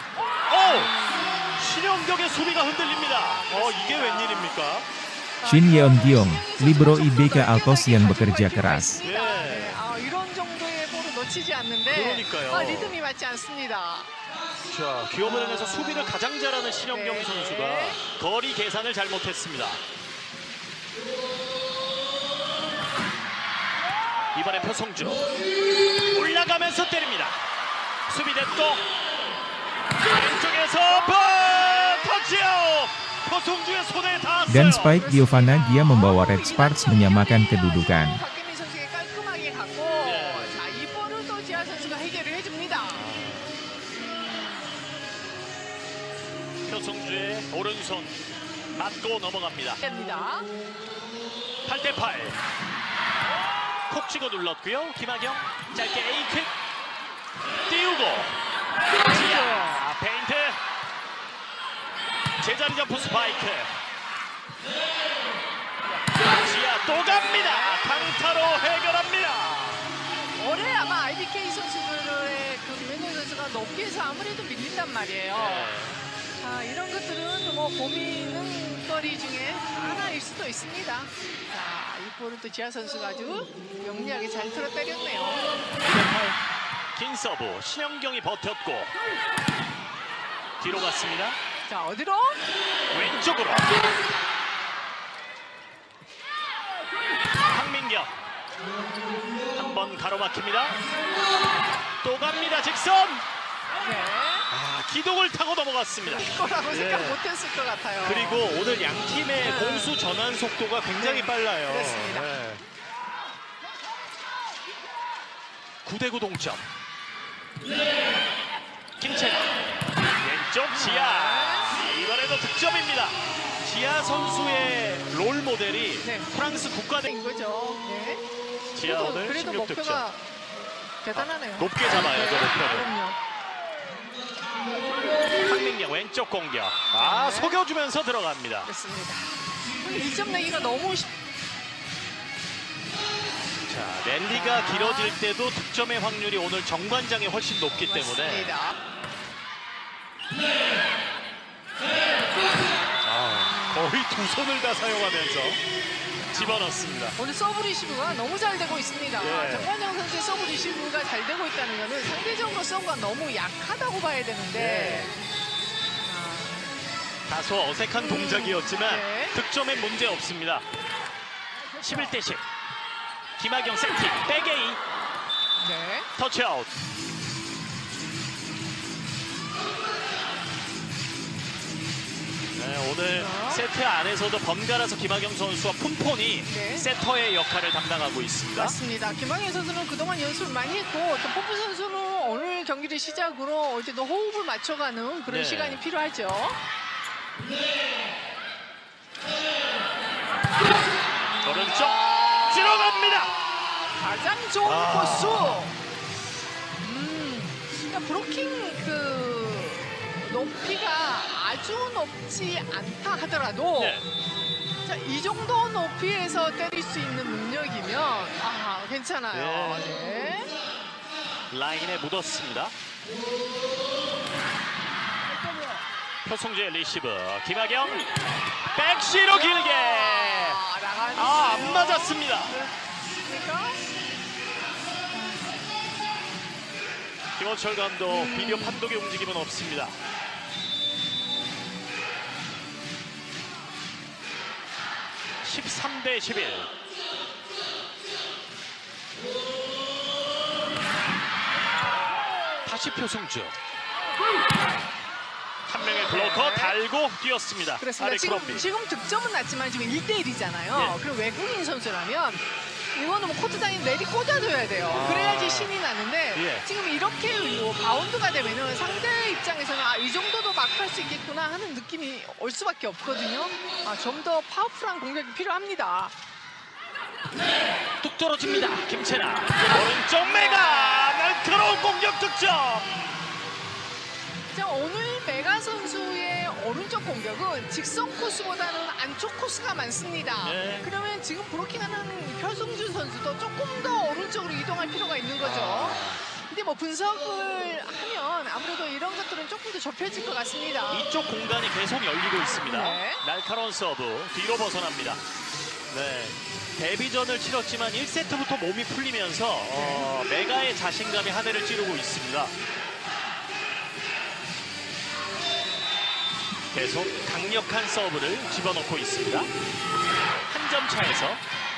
신영격의 수비가 흔들립니다. 이게 웬일입니까? Shin Yeon-gyong, libero IBK Altos yang bekerja keras. 예. 네, 이런 정도의 볼을 놓치지 않는데 그러니까요. 리듬이 맞지 않습니다. 자, 기업을 해내서 수비를 가장 잘하는 신영경 네. 선수가 거리 계산을 잘못했습니다. 이번에 표성주 올라가면서 때립니다. 수비 됐고 왼쪽에서 터치아웃. 표성주의 손에 닿았어요. Dan spike Giovanna Gia membawa Red Sparks menyamakan kedudukan. 박혜민 선수가 깔끔하게 갔고 예. 자, 이 볼을 또 지하 선수가 해결을 해줍니다. 표성주의 오른손 맞고 넘어갑니다. 됩니다. 8대8. 콕 치고 눌렀고요. 김하경 짧게 A킥 띄우고 지아 페인트 제자리 점프 스파이크. 지아 또 갑니다. 강타로 해결합니다. 올해 아마 IBK 선수들의 그 김현정 선수가 높이에서 아무래도 밀린단 말이에요. 자, 이런 것들은 뭐 고민은 거리 중에 하나일 수도 있습니다. 자, 이 볼은 또 지하 선수가 아주 영리하게 잘 틀어 때렸네요. 긴 서브 신영경이 버텼고 뒤로 갔습니다. 자, 어디로? 왼쪽으로 황민경 한 번 가로막힙니다. 또 갑니다. 직선. 네. 기둥을 타고 넘어갔습니다. 거라고 생각 예. 못했을 것 같아요. 그리고 오늘 양 팀의 공수 전환 속도가 굉장히 빨라요. 그렇습니다. 9대9 동점. 김채나 왼쪽 지아. 이번에도 득점입니다. 지아 선수의 롤 모델이 네. 프랑스 국가대. 인 거죠. 네. 지아 오늘 그래도 16득점. 목표가 대단하네요. 높게 잡아요, 저 목표를. 그럼요. 황민경 왼쪽 공격. 네. 속여주면서 들어갑니다. 그렇습니다. 2점 내기가 너무 자, 랠리가 길어질 때도 득점의 확률이 오늘 정관장이 훨씬 높기 때문에 맞습니다. 거의 두 손을 다 사용하면서 집어넣습니다. 오늘 서브 리시브가 너무 잘 되고 있습니다. 예. 정관영 선수의 서브 리시브가 잘 되고 있다는 것은 상대적으로 서브가 너무 약하다고 봐야 되는데 다소 어색한 동작이었지만 네. 득점엔 문제 없습니다. 11대10. 김하경 세팅, 백에이, 네. 터치아웃. 네, 오늘 세트 안에서도 번갈아서 김학영 선수와 푼폰이 네. 세터의 역할을 담당하고 있습니다. 맞습니다. 김학현 선수는 그동안 연습을 많이 했고 또 뽀뽀 선수는 오늘 경기를 시작으로 이제 또 호흡을 맞춰가는 그런 네. 시간이 필요하죠. 오른쪽 들어갑니다. 가장 좋은 코스. 그러니까 브로킹 그 높이가 아주 높지 않다 하더라도 네. 자, 이 정도 높이에서 때릴 수 있는 능력이면 괜찮아요. 네. 라인에 묻었습니다. 표성주의 리시브. 김학영 백시로 길게. 안 맞았습니다. 그러니까 김원철 감독 비디오 판독의 움직임은 없습니다. (13대 11) 다시 표성주. 한 명의 블로커 달고 뛰었습니다. 그렇습니다. 아리 크롬비. 지금 득점은 났지만 지금 1대1이잖아요. 예. 그리고 외국인 선수라면 이거는 뭐 코트장에 내리 꽂아줘야 돼요. 그래야지 신이 나는데 예. 지금 이렇게 바운드가 되면은 상대 입장에서는 이 정도도 막 할 수 있겠구나 하는 느낌이 올 수밖에 없거든요. 좀 더 파워풀한 공격이 필요합니다. 뚝 떨어집니다. 김채나 오른쪽 메가 날카로운 공격 득점. 자, 오늘 메가 선수의 오른쪽 공격은 직선 코스보다는 안쪽 코스가 많습니다. 네. 그러면 지금 브로킹하는 표성준 선수도 조금 더 오른쪽으로 이동할 필요가 있는 거죠. 근데 뭐 분석을 하면 아무래도 이런 것들은 조금 더 좁혀질 것 같습니다. 이쪽 공간이 계속 열리고 있습니다. 네. 날카로운 서브 뒤로 벗어납니다. 네. 데뷔전을 치렀지만 1세트부터 몸이 풀리면서 메가의 자신감이 하늘을 찌르고 있습니다. 계속 강력한 서브를 집어넣고 있습니다. 한 점 차에서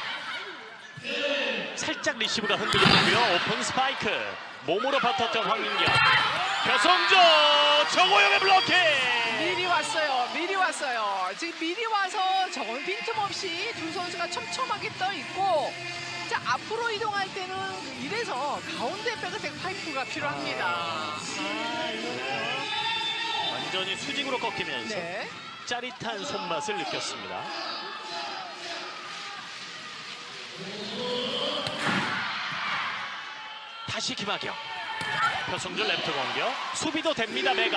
살짝 리시브가 흔들리고요. 오픈 스파이크 몸으로 받았던 황민경. 표성주 정호영의 블로킹. 미리 왔어요. 미리 왔어요. 지금 미리 와서 저건 빈틈없이 두 선수가 촘촘하게 떠 있고 자, 앞으로 이동할 때는 이래서 가운데 백어택 파이프가 필요합니다. 완전히 수직으로 꺾이면서 네. 짜릿한 손맛을 느꼈습니다. 다시 김학영. 표성준 레프트 공격. 수비도 됩니다. 메가.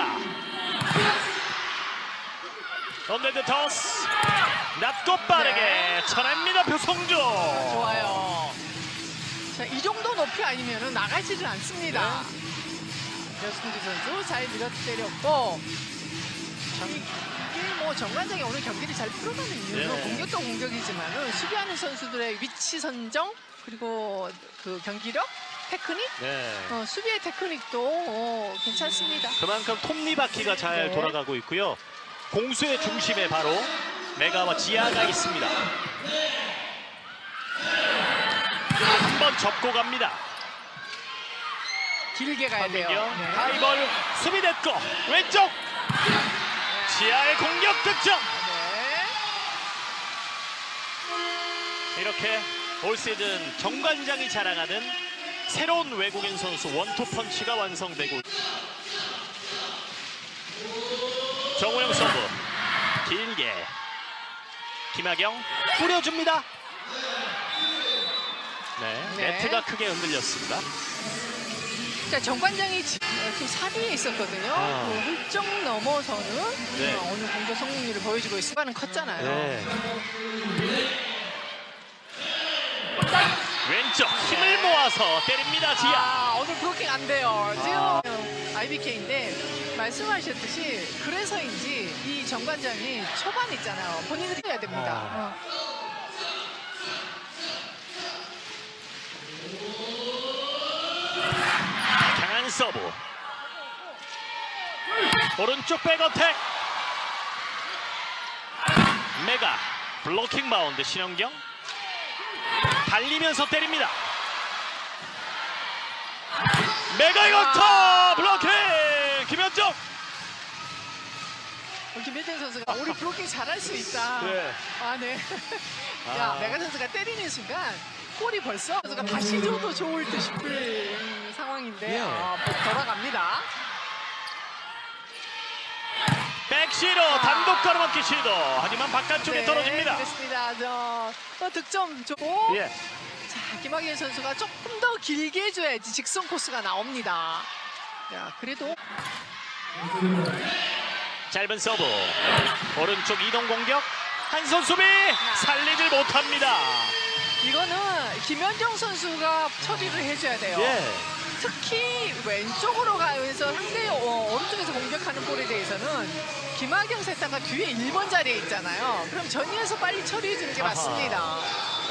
언데드 토스. 낮고 빠르게 쳐냅니다. 표성준. 좋아요. 자, 이 정도 높이 아니면 나가지를 않습니다. 표성준 선수 잘 밀어 때렸고 이게 뭐 정관장이 오늘 경기를 잘 풀어가는 이유는 네. 공격도 공격이지만은 수비하는 선수들의 위치 선정 그리고 그 경기력, 테크닉, 네. 수비의 테크닉도 괜찮습니다. 그만큼 톱니바퀴가 잘 네. 돌아가고 있고요. 공수의 중심에 바로 메가와 지아가 있습니다. 한번 접고 갑니다. 길게 가야 돼요. 황민경 네. 하이볼 수비 됐고 왼쪽 지아의 공격 득점. 네. 이렇게 올 시즌 정관장이 자랑하는 새로운 외국인 선수 원투펀치가 완성되고 정호영 서브 길게 김학영 뿌려줍니다. 네, 네. 네트가 크게 흔들렸습니다. 자, 정관장이 지금 4위에 있었거든요. 그 훌쩍 넘어서는 네. 오늘 공격 성공률을 보여주고 있을 수가는 컸잖아요. 왼쪽 힘을 모아서 때립니다. 지아. 오늘 브로킹 안 돼요. 지금 IBK인데 말씀하셨듯이 그래서인지 이 정관장이 초반 있잖아요. 본인들이 해야 됩니다. 강한 서브. 오른쪽 백어택. 메가 블로킹 바운드 신현경. 달리면서 때립니다. 메가의 강타 블로킹 김현정. 김혜정 선수가 우리 브로킹 잘할 수 있다. 네. 아, 네. 야, 메가 선수가 때리는 순간 골이 벌써 선수가 다시 줘도 좋을 듯 싶을 상황인데 예. 돌아갑니다. 백시로 단독 가로막기 시도. 하지만 바깥쪽에 네, 떨어집니다. 그렇습니다. 득점 좋고 예. 자, 김학현 선수가 조금 더 길게 해줘야지 직선 코스가 나옵니다. 자, 그래도 짧은 서브. 오른쪽 이동 공격. 한 손 수비 살리질 못합니다. 이거는 김연정 선수가 처리를 해줘야 돼요. 예. 특히 왼쪽으로 가면서 상대 오른쪽에서 공격하는 볼에 대해서는 김학영 세타가 뒤에 1번 자리에 있잖아요. 그럼 전위에서 빨리 처리해주는 게 아하. 맞습니다.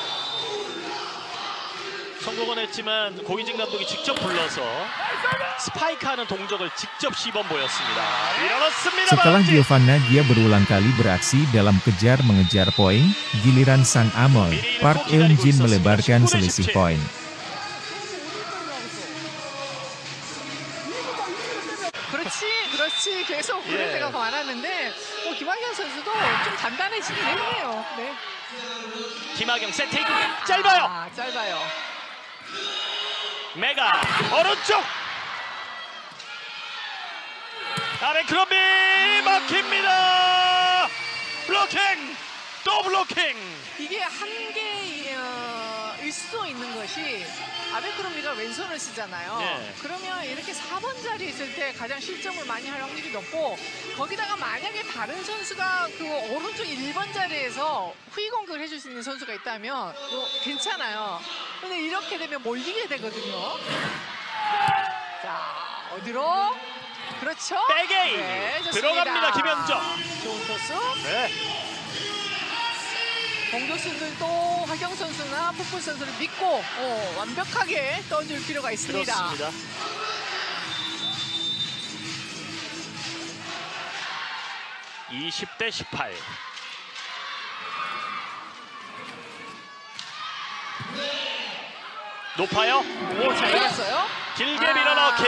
성공은 했지만 고이진 감독이 직접 불러서 스파이크하는 동작을 직접 시범 보였습니다. 밀어넣습니다. Setelah Giovanna dia berulang kali beraksi dalam kejar-mengejar poin, giliran sang Amoy, Park Eun-jin melebarkan selisih poin. 그렇지. 계속 그럴 예. 때가 많았는데 김학영 선수도 좀 단단해지긴 했네요. 네. 김학영 세팅 짧아요. 아, 짧아요. 메가 오른쪽 아베크롬비 막힙니다. 블로킹 또 블로킹. 이게 한계일 수도 있는 것이 아베크롬비가 왼손을 쓰잖아요. 네. 그러면 이렇게 4번 자리에 있을 때 가장 실점을 많이 할 확률이 높고 거기다가 만약에 다른 선수가 그 오른쪽 1번 자리에서 후위 공격을 해줄 수 있는 선수가 있다면 괜찮아요. 근데 이렇게 되면 몰리게 되거든요. 자, 어디로? 그렇죠. 백에이 네, 좋습니다. 들어갑니다. 김현정. 좋은 토스. 네. 공격수들도 화경 선수나 풋볼 선수를 믿고 완벽하게 던질 필요가 있습니다. 그렇습니다. (20대 18) 높아요. 오, 잘 이겼어요. 길게 밀어넣기.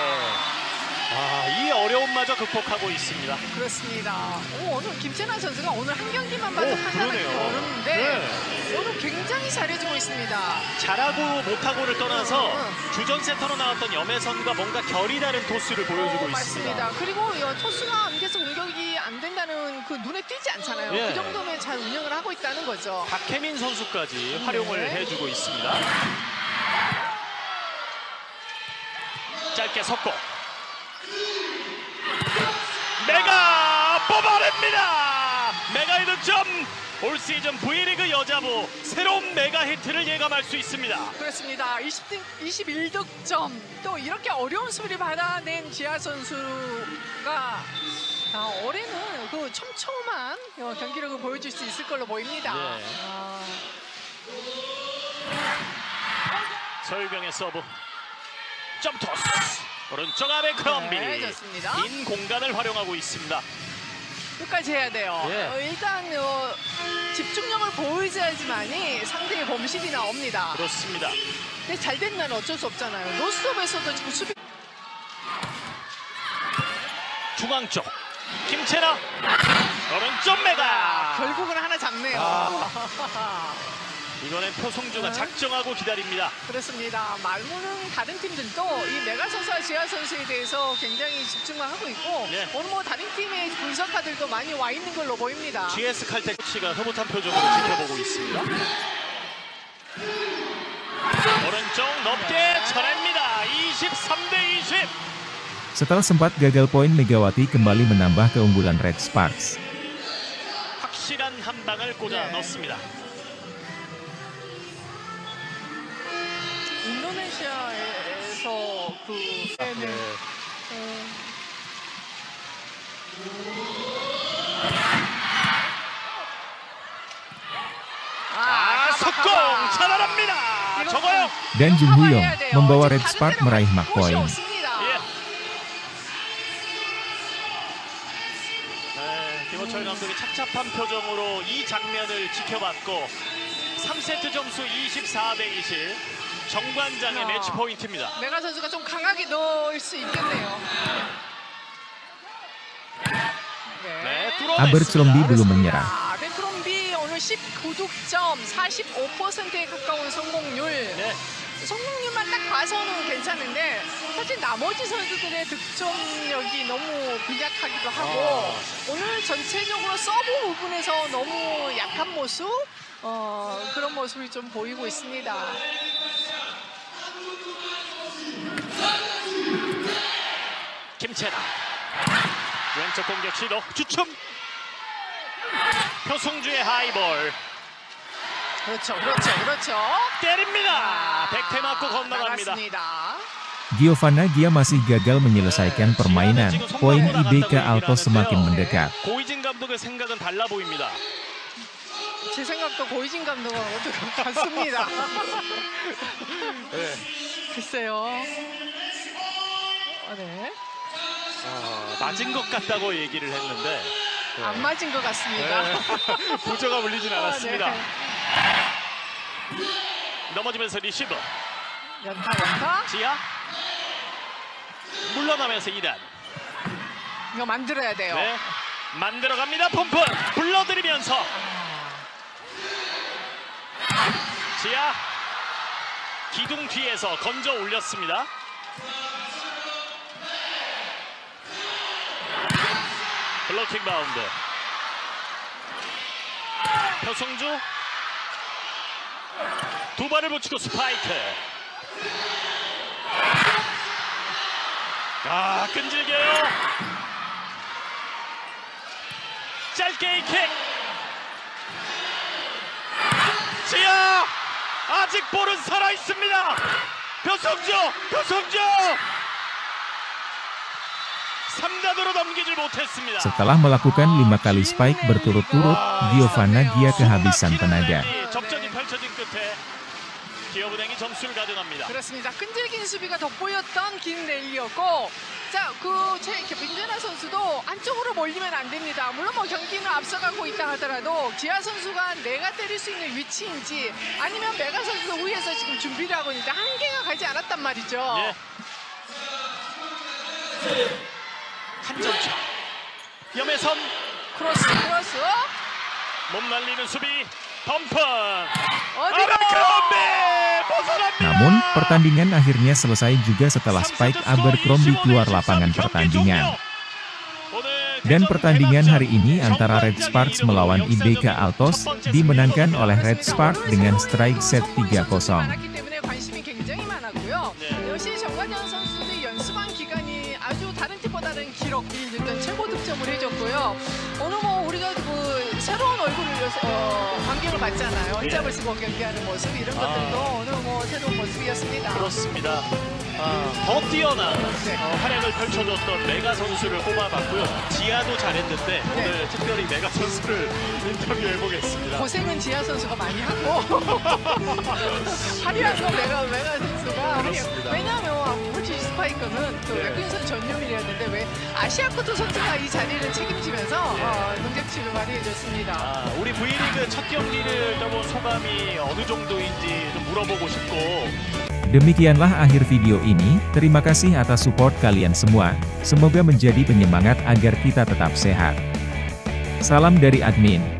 이 어려움마저 극복하고 있습니다. 그렇습니다. 오늘 김채나 선수가 오늘 한 경기만 봐도 판단하기 그러네요. 어렵는데 오늘 굉장히 잘해주고 있습니다. 잘하고 못하고를 떠나서 주전 세터로 나왔던 염혜선과 뭔가 결이 다른 토스를 보여주고 있습니다. 맞습니다. 그리고 토스가 안돼서 공격이 안 된다는 그 눈에 띄지 않잖아요. 예. 그 정도면 잘 운영을 하고 있다는 거죠. 박혜민 선수까지 활용을 해주고 있습니다. 짧게 섰고 메가 뽑아냅니다. 메가의 득점. 올 시즌 V리그 여자부 새로운 메가 히트를 예감할 수 있습니다. 그렇습니다. 21득점. 또 이렇게 어려운 수비를 받아낸 지아 선수가 올해는 그 촘촘한 경기력을 보여줄 수 있을 걸로 보입니다. 네. 서유경의 서브. 점토스. 오른쪽 아베크롬비. 네, 좋습니다. 빈 공간을 활용하고 있습니다. 끝까지 해야 돼요. 예. 일단 집중력을 보여줘야지만이 상대의 범실이 나옵니다. 그렇습니다. 근데 잘 된 날 어쩔 수 없잖아요. 노스톱에서도 지금 수비 중앙 쪽 김채나 오른쪽 메가. 결국은 하나 잡네요. 이번엔 표성주가 작정하고 기다립니다. 그렇습니다. 말고는 다른 팀들도 이 메가 선수와 지아 선수에 대해서 굉장히 집중만 하고 있고 예. 오늘 뭐 다른 팀의 분석가들도 많이 와 있는 걸로 보입니다. GS 칼텍 코치가 흐뭇한 표정으로 지켜보고 있습니다. 오른쪽 높게 쳐냅니다. 23대 20. Setelah sempat gagal poin, Megawati kembali menambah keunggulan Red Sparks. 확실한 한 방을 꽂아 네. 넣습니다. 인도네시아에서 속공 차단합니다. 저거요. Dan Jung Huyong membawa Red Spark meraih mark point. 예. 네, 김호철 감독이 착잡한 표정으로 이 장면을 지켜봤고 3세트 점수 24대 20. 정관장의 매치 포인트입니다. 메가 선수가 좀 강하게 넣을 수 있겠네요. 네, Abercrombie belum menyerah. 아베크롬비 오늘 19득점, 45%에 가까운 성공률. 네. 성공률만 딱 봐서는 괜찮은데 사실 나머지 선수들의 득점력이 너무 빈약하기도 하고 오늘 전체적으로 서브 부분에서 너무 약한 모습 그런 모습이 좀 보이고 있습니다. 김채나 왼쪽 공격 시도 주춤. 표승주의 하이볼 그렇죠. 때립니다. 백태 맞고 건너갑니다. 나갔습니다. Giovanna Gia masih gagal menyelesaikan permainan, poin IBK Altos semakin mendekat. 고이진 감독의 생각은 달라 보입니다. 제 생각도 고이진 감독하고 같습니다. 네. 글쎄요. 네. 맞은 것 같다고 얘기를 했는데 안 맞은 것 같습니다. 보조가 울리진 않았습니다. 네. 넘어지면서 리시브. 연타. 지하. 물러나면서 2단. 이거 만들어야 돼요. 네. 만들어갑니다. 펌프. 불러들이면서. 지하. 기둥 뒤에서 건져 올렸습니다. 블로킹 바운드. 표승주. 두 발을 붙이고 스파이크. 끈질겨요. 짧게 이 킥. 지하. 아직 볼은 살아있습니다. 표승주. 3단으로 넘기질 못했습니다. Setelah melakukan 5 kali spike berturut-turut, Giovanna Gia kehabisan tenaga. 접전이 펼쳐진 끝에 기업은행이 점수를 가져갑니다. 그렇습니다. 끈질긴 수비가 돋보였던 김넬리였고, 자, 김재나 선수도 안쪽으로 몰리면 안 됩니다. 물론 뭐 경기는 앞서가고 있다 하더라도 기아 선수가 내가 때릴 수 있는 위치인지 아니면 메가 선수가 위에서 지금 준비를 하고 있는데 한계가 가지 않았단 말이죠. 예. 한 점 차. 염혜선. 크로스. 몸 날리는 수비. 펌프. 어디가? Namun, pertandingan akhirnya selesai juga setelah spike Abercrombie keluar lapangan pertandingan. Dan pertandingan hari ini antara Red Sparks melawan IBK Altos dimenangkan oleh Red Sparks dengan strike set 3-0. 관심이 굉장히 많았고요. 역시 정관장 선수들이 연습한 기간이 아주 다른 팀보다는 길었고 일단 최고 득점을 해줬고요. 오늘 뭐 우리가 새로운 얼굴을 관객을 봤잖아요. 흰잡을 쓰고 경기하는 모습 이런 것들도 오늘 뭐 새로운 모습이었습니다. 그렇습니다. 더 뛰어난 활약을 펼쳐줬던 메가 선수를 뽑아봤고요. 지아도 잘했는데 오늘 특별히 메가 선수를 인터뷰해보겠습니다. 고생은 지아 선수가 많이 하고 화려한 건 메가 선수가 왜냐하면 물질 스파이크는 또 외국인 선수 전유밀이었는데 왜 아시아쿠트 선수가 이 자리를 책임지면서 능력치를 발휘해줬습니다. 우리 V리그 첫 경기를 떠본 소감이 어느 정도인지 좀 물어보고 싶고. Demikianlah akhir video ini, terima kasih atas support kalian semua, semoga menjadi penyemangat agar kita tetap sehat. Salam dari admin.